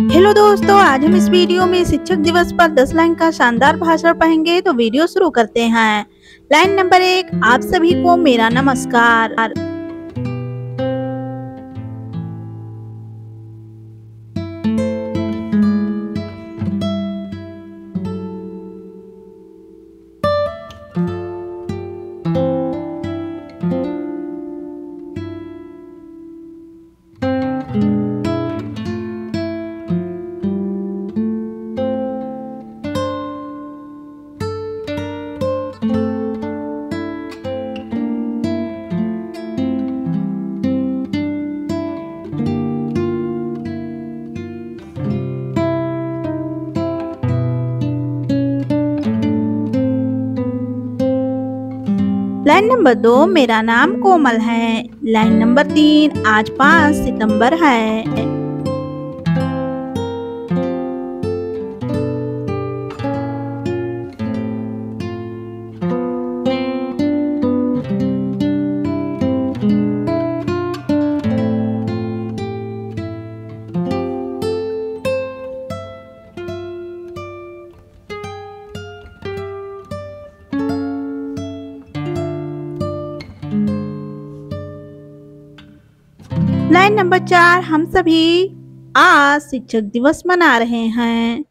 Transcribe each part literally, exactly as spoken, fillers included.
Hello दोस्तों, आज हम इस वीडियो में शिक्षक दिवस पर दस लाइन का शानदार भाषण पढ़ेंगे। तो वीडियो शुरू करते हैं। लाइन नंबर एक, आप सभी को मेरा नमस्कार। लाइन नंबर दो, मेरा नाम कोमल है। लाइन नंबर तीन, आज पाँच सितंबर है। लाइन नंबर चार, हम सभी आज शिक्षक दिवस मना रहे हैं।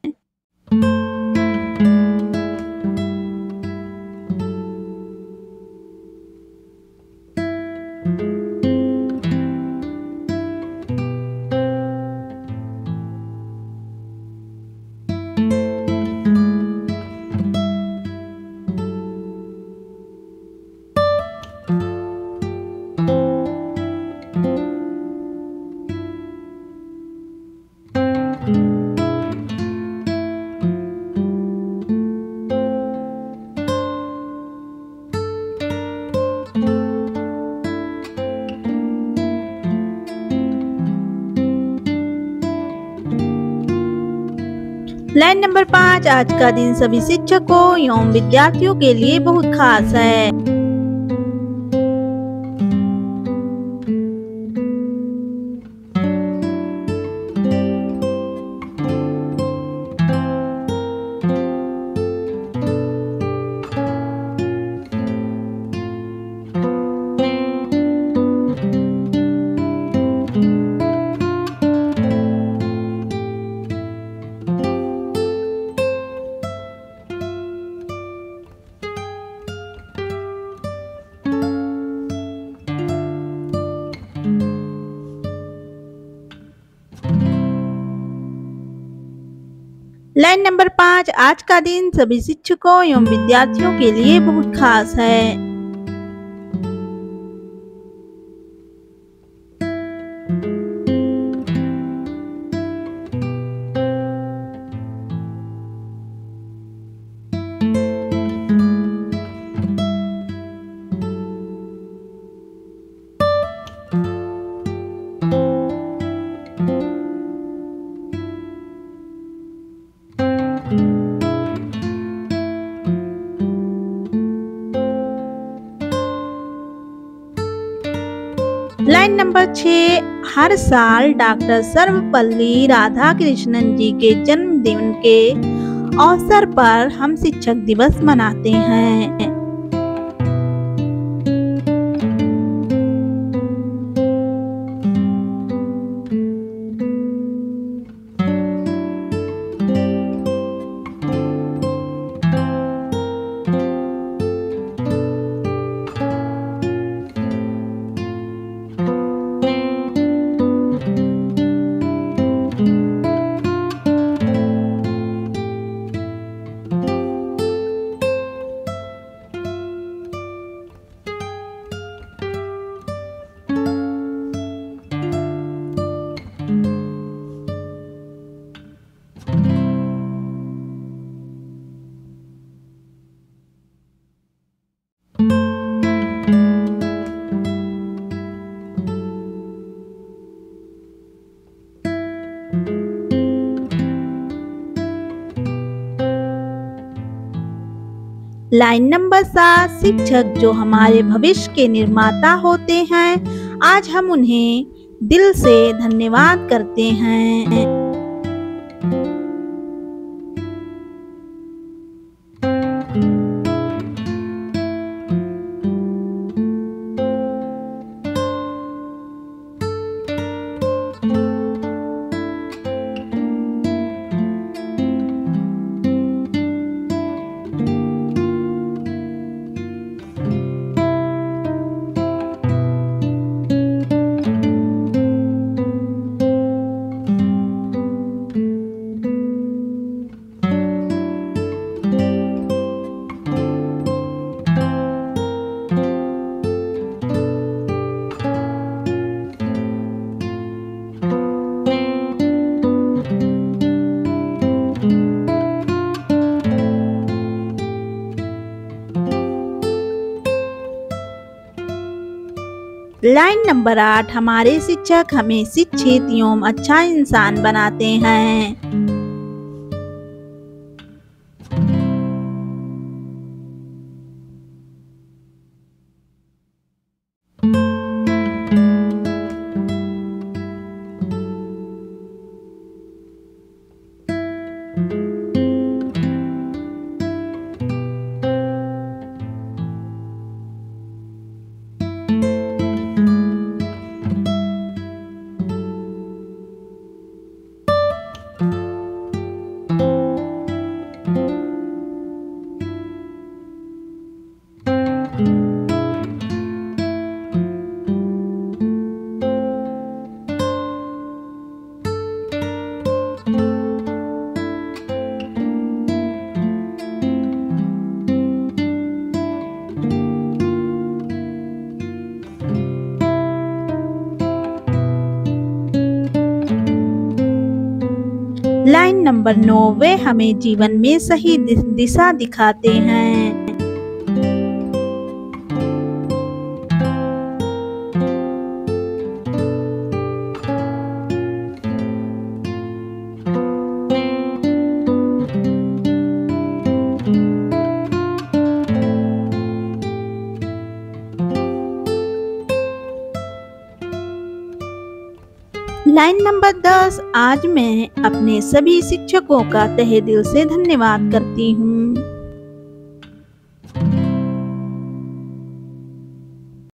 लाइन नंबर पाँच, आज का दिन सभी शिक्षकों एवं विद्यार्थियों के लिए बहुत खास है। लाइन नंबर पाँच, आज का दिन सभी शिक्षकों एवं विद्यार्थियों के लिए बहुत खास है। लाइन नंबर छह, हर साल डॉक्टर सर्वपल्ली राधाकृष्णन जी के जन्मदिन के अवसर पर हम शिक्षक दिवस मनाते हैं। लाइन नंबर सात, शिक्षक जो हमारे भविष्य के निर्माता होते हैं, आज हम उन्हें दिल से धन्यवाद करते हैं। लाइन नंबर आठ, हमारे शिक्षक हमें शिक्षित एवं अच्छा इंसान बनाते हैं। लाइन नंबर नौ, वे हमें जीवन में सही दिशा दिखाते हैं। लाइन नंबर दस, आज मैं अपने सभी शिक्षकों का तहे दिल से धन्यवाद करती हूँ।